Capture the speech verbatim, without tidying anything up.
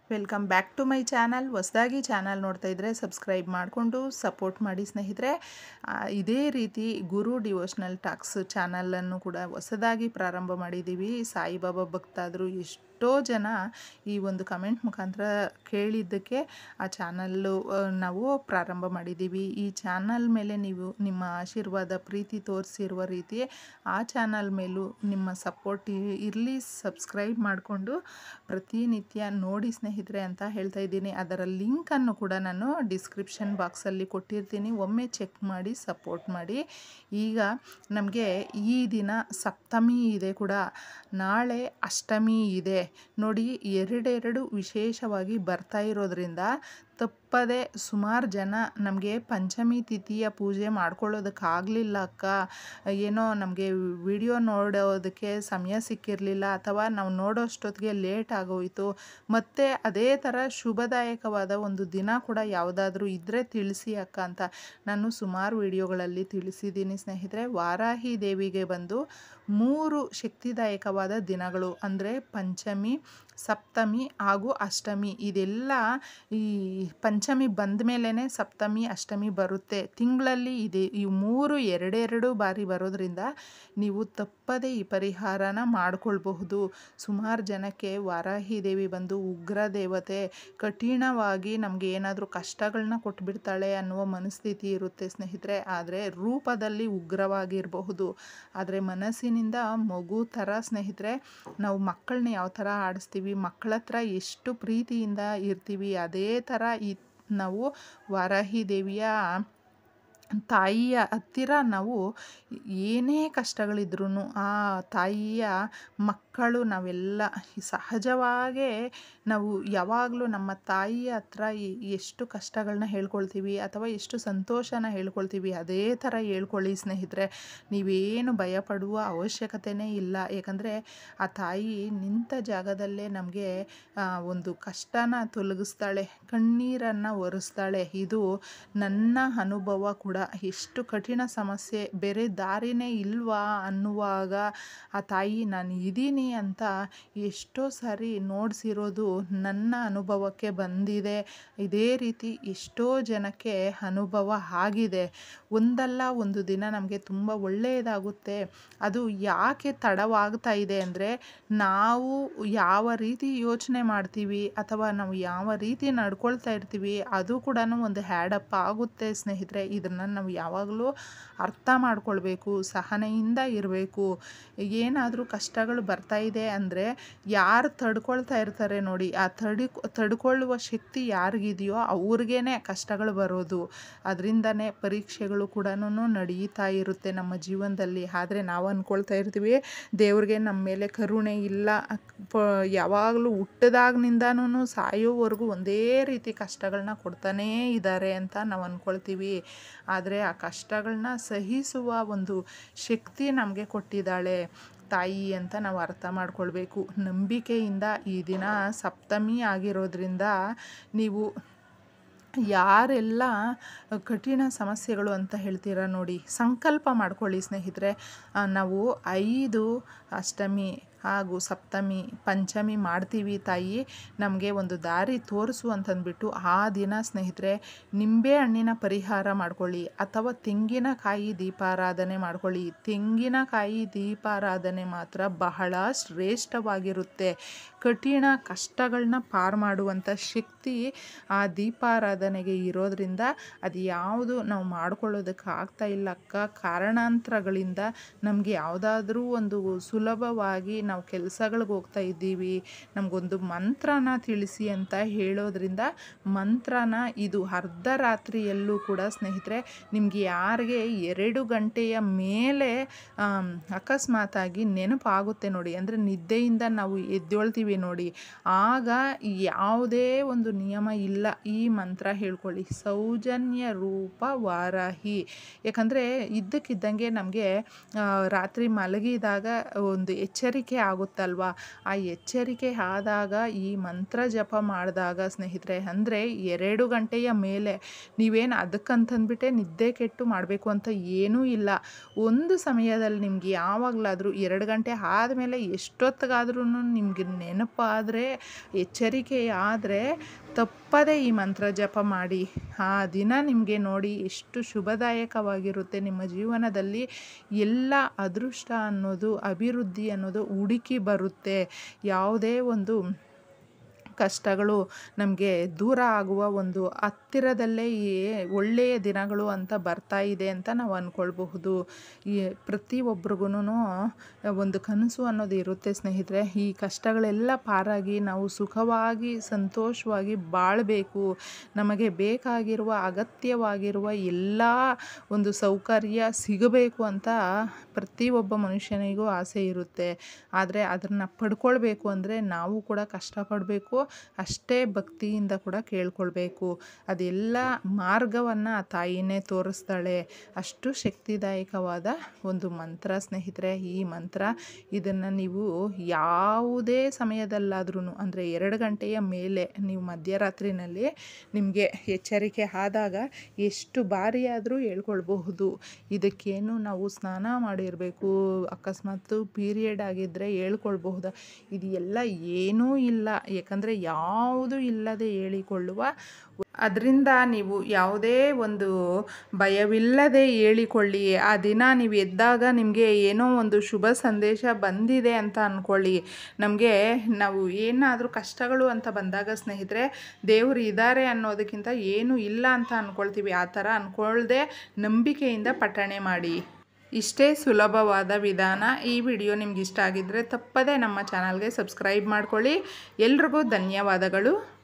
Welcome back to my channel. ಹೊಸದಾಗಿ channel ನೋಡ್ತಾ ಇದ್ದರೆ ಸಬ್ಸ್ಕ್ರೈಬ್ ಮಾಡಿಕೊಂಡು ಸಪೋರ್ಟ್ ಮಾಡಿ ಸ್ನೇಹಿತರೆ. ಇದೇ ರೀತಿ ಗುರು ಡಿವೋಷನಲ್ ಟಾಕ್ಸ್ ಚಾನಲನ್ನು ಕೂಡ ಹೊಸದಾಗಿ ಪ್ರಾರಂಭ ಮಾಡಿದ್ದೀವಿ. ಸಾಯಿಬಾಬಾ ಭಕ್ತಾದರು ಎಷ್ಟೋ ಜನ ಈ ಒಂದು ಕಮೆಂಟ್ ಮುಖಾಂತರ ಕೇಳಿದ್ದಕ್ಕೆ ಆ ಚಾನಲ್ಲು ನಾವು ಪ್ರಾರಂಭ ಮಾಡಿದ್ದೀವಿ. ಈ ಚಾನಲ್ ಮೇಲೆ ನೀವು ನಿಮ್ಮ ಆಶೀರ್ವಾದ ಪ್ರೀತಿ ತೋರಿಸಿರುವ ರೀತಿ ಆ ಚಾನಲ್ ಮೇಲೂ ನಿಮ್ಮ ಸಪೋರ್ಟ್ ಇರಲಿ. ಸಬ್ಸ್ಕ್ರೈಬ್ ಮಾಡಿಕೊಂಡು ಪ್ರತಿನಿತ್ಯ ನೋಡಿ ಸ್ನೇಹಿತರೆ ಅಂತ ಹೇಳ್ತಾ ಇದ್ದೀನಿ. ಅದರ ಲಿಂಕನ್ನು ಕೂಡ ನಾನು ಡಿಸ್ಕ್ರಿಪ್ಷನ್ ಬಾಕ್ಸಲ್ಲಿ ಕೊಟ್ಟಿರ್ತೀನಿ, ಒಮ್ಮೆ ಚೆಕ್ ಮಾಡಿ ಸಪೋರ್ಟ್ ಮಾಡಿ. ಈಗ ನಮಗೆ ಈ ದಿನ ಸಪ್ತಮಿ ಇದೆ ಕೂಡ, ನಾಳೆ ಅಷ್ಟಮಿ ಇದೆ ನೋಡಿ. ಎರಡೆರಡು ವಿಶೇಷವಾಗಿ ಬರ್ತಾ ಇರೋದ್ರಿಂದ ತಪ್ಪದೆ ಸುಮಾರು ಜನ ನಮಗೆ ಪಂಚಮಿ ತಿಥಿಯ ಪೂಜೆ ಮಾಡ್ಕೊಳ್ಳೋದಕ್ಕಾಗಲಿಲ್ಲ ಅಕ್ಕ, ಏನೋ ನಮಗೆ ವಿಡಿಯೋ ನೋಡೋದಕ್ಕೆ ಸಮಯ ಸಿಕ್ಕಿರಲಿಲ್ಲ ಅಥವಾ ನಾವು ನೋಡೋಷ್ಟೊತ್ತಿಗೆ ಲೇಟ್ ಆಗೋಯಿತು, ಮತ್ತು ಅದೇ ಥರ ಶುಭದಾಯಕವಾದ ಒಂದು ದಿನ ಕೂಡ ಯಾವುದಾದ್ರೂ ಇದ್ದರೆ ತಿಳಿಸಿ ಅಕ್ಕ ಅಂತ ನಾನು ಸುಮಾರು ವಿಡಿಯೋಗಳಲ್ಲಿ ತಿಳಿಸಿದ್ದೀನಿ ಸ್ನೇಹಿತರೆ. ವಾರಾಹಿ ದೇವಿಗೆ ಬಂದು ಮೂರು ಶಕ್ತಿದಾಯಕವಾದ ದಿನಗಳು ಅಂದರೆ ಪಂಚಮಿ, ಸಪ್ತಮಿ ಹಾಗೂ ಅಷ್ಟಮಿ. ಇದೆಲ್ಲ ಈ ಪಂಚಮಿ ಬಂದ ಮೇಲೇ ಸಪ್ತಮಿ ಅಷ್ಟಮಿ ಬರುತ್ತೆ ತಿಂಗಳಲ್ಲಿ. ಇದೆ ಈ ಮೂರು ಎರಡೆರಡು ಬಾರಿ ಬರೋದ್ರಿಂದ ನೀವು ತಪ್ಪದೇ ಈ ಪರಿಹಾರನ ಮಾಡ್ಕೊಳ್ಬಹುದು. ಸುಮಾರು ಜನಕ್ಕೆ ವಾರಾಹಿ ದೇವಿ ಬಂದು ಉಗ್ರ ದೇವತೆ, ಕಠಿಣವಾಗಿ ನಮಗೆ ಏನಾದರೂ ಕಷ್ಟಗಳನ್ನ ಕೊಟ್ಬಿಡ್ತಾಳೆ ಅನ್ನುವ ಮನಸ್ಥಿತಿ ಇರುತ್ತೆ ಸ್ನೇಹಿತರೆ. ಆದರೆ ರೂಪದಲ್ಲಿ ಉಗ್ರವಾಗಿರಬಹುದು, ಆದರೆ ಮನಸ್ಸಿನಿಂದ ಮಗು ಥರ ಸ್ನೇಹಿತರೆ. ನಾವು ಮಕ್ಕಳನ್ನ ಯಾವ ಥರ ಆಡಿಸ್ತೀವಿ, ಮಕ್ಕಳ ಹತ್ರ ಎಷ್ಟು ಪ್ರೀತಿಯಿಂದ ಇರ್ತೀವಿ, ಅದೇ ಥರ ಈ ನಾವು ವಾರಾಹಿ ದೇವಿಯ ತಾಯಿಯ ಹತ್ತಿರ ನಾವು ಏನೇ ಕಷ್ಟಗಳಿದ್ರೂ ಆ ತಾಯಿಯ ಮಕ್ಕಳು ನಾವೆಲ್ಲ ಸಹಜವಾಗೇ ನಾವು ಯಾವಾಗಲೂ ನಮ್ಮ ತಾಯಿಯ ಹತ್ರ ಎಷ್ಟು ಕಷ್ಟಗಳನ್ನ ಹೇಳ್ಕೊಳ್ತೀವಿ ಅಥವಾ ಎಷ್ಟು ಸಂತೋಷನ ಹೇಳ್ಕೊಳ್ತೀವಿ ಅದೇ ಥರ ಹೇಳ್ಕೊಳ್ಳಿ ಸ್ನೇಹಿತರೆ. ನೀವೇನು ಭಯಪಡುವ ಅವಶ್ಯಕತೆಯೇ ಇಲ್ಲ. ಯಾಕಂದರೆ ಆ ತಾಯಿ ನಿಂತ ಜಾಗದಲ್ಲೇ ನಮಗೆ ಒಂದು ಕಷ್ಟನ ತೊಲಗಿಸ್ತಾಳೆ, ಕಣ್ಣೀರನ್ನು ಒರೆಸ್ತಾಳೆ. ಇದು ನನ್ನ ಅನುಭವ ಕೂಡ. ಎಷ್ಟು ಕಠಿಣ ಸಮಸ್ಯೆ, ಬೇರೆ ದಾರಿನೇ ಇಲ್ವಾ ಅನ್ನುವಾಗ ಆ ತಾಯಿ ನಾನು ಇದ್ದೀನಿ ಅಂತ ಎಷ್ಟೋ ಸಾರಿ ನೋಡಿಸಿರೋದು ನನ್ನ ಅನುಭವಕ್ಕೆ ಬಂದಿದೆ. ಇದೇ ರೀತಿ ಎಷ್ಟೋ ಜನಕ್ಕೆ ಅನುಭವ ಆಗಿದೆ. ಒಂದಲ್ಲ ಒಂದು ದಿನ ನಮಗೆ ತುಂಬ ಒಳ್ಳೆಯದಾಗುತ್ತೆ. ಅದು ಯಾಕೆ ತಡವಾಗ್ತಾ ಇದೆ ಅಂದರೆ ನಾವು ಯಾವ ರೀತಿ ಯೋಚನೆ ಮಾಡ್ತೀವಿ ಅಥವಾ ನಾವು ಯಾವ ರೀತಿ ನಡ್ಕೊಳ್ತಾ ಇರ್ತೀವಿ ಅದು ಕೂಡ ಒಂದು ಹ್ಯಾಡಪ್ ಆಗುತ್ತೆ ಸ್ನೇಹಿತರೆ. ಇದನ್ನು ನಾವು ಯಾವಾಗಲೂ ಅರ್ಥ ಮಾಡ್ಕೊಳ್ಬೇಕು, ಸಹನೆಯಿಂದ ಇರಬೇಕು. ಏನಾದರೂ ಕಷ್ಟಗಳು ಬರ್ತಾ ಇದೆ ಅಂದರೆ ಯಾರು ತಡ್ಕೊಳ್ತಾ ಇರ್ತಾರೆ ನೋಡಿ, ಆ ತಡಿ ತಡ್ಕೊಳ್ಳುವ ಶಕ್ತಿ ಯಾರಿಗಿದೆಯೋ ಅವ್ರಿಗೇ ಕಷ್ಟಗಳು ಬರೋದು. ಅದರಿಂದನೇ ಪರೀಕ್ಷೆಗಳು ಕೂಡ ನಡೀತಾ ಇರುತ್ತೆ ನಮ್ಮ ಜೀವನದಲ್ಲಿ. ಆದರೆ ನಾವು ಅಂದ್ಕೊಳ್ತಾ ಇರ್ತೀವಿ ದೇವ್ರಿಗೆ ನಮ್ಮ ಮೇಲೆ ಕರುಣೆ ಇಲ್ಲ, ಪ ಯಾವಾಗಲೂ ಹುಟ್ಟಿದಾಗಿನಿಂದನೂ ಸಾಯೋವರೆಗೂ ಒಂದೇ ರೀತಿ ಕಷ್ಟಗಳನ್ನ ಕೊಡ್ತಾನೇ ಇದ್ದಾರೆ ಅಂತ ನಾವು ಅಂದ್ಕೊಳ್ತೀವಿ. ಆದರೆ ಆ ಕಷ್ಟಗಳನ್ನ ಸಹಿಸುವ ಒಂದು ಶಕ್ತಿ ನಮಗೆ ಕೊಟ್ಟಿದ್ದಾಳೆ ತಾಯಿ ಅಂತ ನಾವು ಅರ್ಥ ಮಾಡ್ಕೊಳ್ಬೇಕು. ನಂಬಿಕೆಯಿಂದ ಈ ದಿನ ಸಪ್ತಮಿ ಆಗಿರೋದ್ರಿಂದ ನೀವು ಯಾರೆಲ್ಲ ಕಠಿಣ ಸಮಸ್ಯೆಗಳು ಅಂತ ಹೇಳ್ತೀರಾ ನೋಡಿ, ಸಂಕಲ್ಪ ಮಾಡ್ಕೊಳ್ಳಿ ಸ್ನೇಹಿತರೆ. ನಾವು ಐದು ಅಷ್ಟಮಿ ಹಾಗೂ ಸಪ್ತಮಿ ಪಂಚಮಿ ಮಾಡ್ತೀವಿ, ತಾಯಿ ನಮಗೆ ಒಂದು ದಾರಿ ತೋರಿಸು ಅಂತಂದ್ಬಿಟ್ಟು ಆ ದಿನ ಸ್ನೇಹಿತರೆ ನಿಂಬೆ ಹಣ್ಣಿನ ಪರಿಹಾರ ಮಾಡ್ಕೊಳ್ಳಿ ಅಥವಾ ತೆಂಗಿನಕಾಯಿ ದೀಪಾರಾಧನೆ ಮಾಡ್ಕೊಳ್ಳಿ. ತೆಂಗಿನಕಾಯಿ ದೀಪಾರಾಧನೆ ಮಾತ್ರ ಬಹಳ ಶ್ರೇಷ್ಠವಾಗಿರುತ್ತೆ. ಕಠಿಣ ಕಷ್ಟಗಳನ್ನ ಪಾರು ಮಾಡುವಂಥ ಶಕ್ತಿ ಆ ದೀಪಾರಾಧನೆಗೆ ಇರೋದ್ರಿಂದ ಅದು ಯಾವುದು ನಾವು ಮಾಡ್ಕೊಳ್ಳೋದಕ್ಕೆ ಆಗ್ತಾ ಇಲ್ಲ ಅಕ್ಕ, ಕಾರಣಾಂತರಗಳಿಂದ ನಮಗೆ ಯಾವುದಾದ್ರೂ ಒಂದು ಸುಲಭವಾಗಿ ನಾವು ಕೆಲಸಗಳಿಗೆ ಹೋಗ್ತಾ ಇದ್ದೀವಿ, ನಮಗೊಂದು ಮಂತ್ರನ ತಿಳಿಸಿ ಅಂತ ಹೇಳೋದ್ರಿಂದ ಮಂತ್ರನ ಇದು ಅರ್ಧ ರಾತ್ರಿಯಲ್ಲೂ ಕೂಡ ಸ್ನೇಹಿತರೆ ನಿಮಗೆ ಯಾರಿಗೆ ಎರಡು ಗಂಟೆಯ ಮೇಲೆ ಅಕಸ್ಮಾತಾಗಿ ನೆನಪಾಗುತ್ತೆ ನೋಡಿ, ಅಂದರೆ ನಿದ್ದೆಯಿಂದ ನಾವು ಎದ್ದೇಳ್ತೀವಿ ನೋಡಿ, ಆಗ ಯಾವುದೇ ಒಂದು ನಿಯಮ ಇಲ್ಲ. ಈ ಮಂತ್ರ ಹೇಳ್ಕೊಳ್ಳಿ, ಸೌಜನ್ಯ ರೂಪ ವಾರಾಹಿ. ಯಾಕಂದರೆ ಇದ್ದಕ್ಕಿದ್ದಂಗೆ ನಮಗೆ ರಾತ್ರಿ ಮಲಗಿದಾಗ ಒಂದು ಎಚ್ಚರಿಕೆ ಎಚ್ಚರಿಕೆ ಆಗುತ್ತಲ್ವ, ಆ ಎಚ್ಚರಿಕೆ ಆದಾಗ ಈ ಮಂತ್ರ ಜಪ ಮಾಡಿದಾಗ ಸ್ನೇಹಿತರೆ, ಅಂದರೆ ಎರಡು ಗಂಟೆಯ ಮೇಲೆ ನೀವೇನು ಅದಕ್ಕಂತಂದ್ಬಿಟ್ಟೆ ನಿದ್ದೆ ಕೆಟ್ಟು ಮಾಡಬೇಕು ಅಂತ ಏನೂ ಇಲ್ಲ. ಒಂದು ಸಮಯದಲ್ಲಿ ನಿಮ್ಗೆ ಯಾವಾಗಲಾದರೂ ಎರಡು ಗಂಟೆ ಆದಮೇಲೆ ಎಷ್ಟೊತ್ತಿಗಾದ್ರೂ ನಿಮಗೆ ನೆನಪಾದರೆ, ಎಚ್ಚರಿಕೆ ಆದರೆ ತಪ್ಪದೆ ಈ ಮಂತ್ರ ಜಪ ಮಾಡಿ. ಆ ದಿನ ನಿಮಗೆ ನೋಡಿ ಎಷ್ಟು ಶುಭದಾಯಕವಾಗಿರುತ್ತೆ. ನಿಮ್ಮ ಜೀವನದಲ್ಲಿ ಎಲ್ಲ ಅದೃಷ್ಟ ಅನ್ನೋದು, ಅಭಿವೃದ್ಧಿ ಅನ್ನೋದು ಹುಡುಕಿ ಬರುತ್ತೆ. ಯಾವುದೇ ಒಂದು ಕಷ್ಟಗಳು ನಮಗೆ ದೂರ ಆಗುವ ಒಂದು ಹತ್ತಿರದಲ್ಲೇ ಈ ಒಳ್ಳೆಯ ದಿನಗಳು ಅಂತ ಬರ್ತಾ ಇದೆ ಅಂತ ನಾವು ಅಂದ್ಕೊಳ್ಬಹುದು. ಈ ಪ್ರತಿಯೊಬ್ಬರಿಗೂ ಒಂದು ಕನಸು ಅನ್ನೋದು ಇರುತ್ತೆ ಸ್ನೇಹಿತರೆ. ಈ ಕಷ್ಟಗಳೆಲ್ಲ ಪಾರಾಗಿ ನಾವು ಸುಖವಾಗಿ ಸಂತೋಷವಾಗಿ ಬಾಳಬೇಕು, ನಮಗೆ ಬೇಕಾಗಿರುವ ಅಗತ್ಯವಾಗಿರುವ ಎಲ್ಲ ಒಂದು ಸೌಕರ್ಯ ಸಿಗಬೇಕು ಅಂತ ಪ್ರತಿಯೊಬ್ಬ ಮನುಷ್ಯನಿಗೂ ಆಸೆ ಇರುತ್ತೆ. ಆದರೆ ಅದನ್ನು ಪಡ್ಕೊಳ್ಬೇಕು ಅಂದರೆ ನಾವು ಕೂಡ ಕಷ್ಟಪಡಬೇಕು, ಅಷ್ಟೇ ಭಕ್ತಿಯಿಂದ ಕೂಡ ಕೇಳ್ಕೊಳ್ಬೇಕು. ಅದೆಲ್ಲ ಮಾರ್ಗವನ್ನು ಆ ತಾಯಿನೇ ತೋರಿಸ್ತಾಳೆ. ಅಷ್ಟು ಶಕ್ತಿದಾಯಕವಾದ ಒಂದು ಮಂತ್ರ ಸ್ನೇಹಿತರೆ ಈ ಮಂತ್ರ. ಇದನ್ನು ನೀವು ಯಾವುದೇ ಸಮಯದಲ್ಲಾದ್ರೂ, ಅಂದರೆ ಎರಡು ಗಂಟೆಯ ಮೇಲೆ ನೀವು ಮಧ್ಯರಾತ್ರಿನಲ್ಲಿ ನಿಮಗೆ ಎಚ್ಚರಿಕೆ ಆದಾಗ ಎಷ್ಟು ಬಾರಿ ಆದರೂ ಹೇಳ್ಕೊಳ್ಬಹುದು. ಇದಕ್ಕೇನು ನಾವು ಸ್ನಾನ ಮಾಡಿರಬೇಕು, ಅಕಸ್ಮಾತ್ ಪೀರಿಯಡ್ ಆಗಿದ್ದರೆ ಹೇಳ್ಕೊಳ್ಬಹುದು. ಇದು ಎಲ್ಲ ಏನೂ ಇಲ್ಲ, ಯಾಕಂದರೆ ಯಾವುದೂ ಇಲ್ಲದೆ ಹೇಳಿಕೊಳ್ಳುವ, ಅದರಿಂದ ನೀವು ಯಾವುದೇ ಒಂದು ಭಯವಿಲ್ಲದೆ ಹೇಳಿಕೊಳ್ಳಿ. ಆ ದಿನ ನೀವು ಎದ್ದಾಗ ನಿಮಗೆ ಏನೋ ಒಂದು ಶುಭ ಸಂದೇಶ ಬಂದಿದೆ ಅಂತ ಅಂದ್ಕೊಳ್ಳಿ. ನಮಗೆ ನಾವು ಏನಾದರೂ ಕಷ್ಟಗಳು ಅಂತ ಬಂದಾಗ ಸ್ನೇಹಿತರೆ, ದೇವರು ಇದ್ದಾರೆ ಅನ್ನೋದಕ್ಕಿಂತ ಏನೂ ಇಲ್ಲ ಅಂತ ಅಂದ್ಕೊಳ್ತೀವಿ. ಆ ಥರ ಅಂದ್ಕೊಳ್ದೆ ನಂಬಿಕೆಯಿಂದ ಪಠಣೆ ಮಾಡಿ. ಇಷ್ಟೇ ಸುಲಭವಾದ ವಿಧಾನ. ಈ ವಿಡಿಯೋ ನಿಮ್ಗೆ ಇಷ್ಟ ಆಗಿದ್ದರೆ ತಪ್ಪದೇ ನಮ್ಮ ಚಾನಲ್ಗೆ ಸಬ್ಸ್ಕ್ರೈಬ್ ಮಾಡ್ಕೊಳ್ಳಿ. ಎಲ್ರಿಗೂ ಧನ್ಯವಾದಗಳು.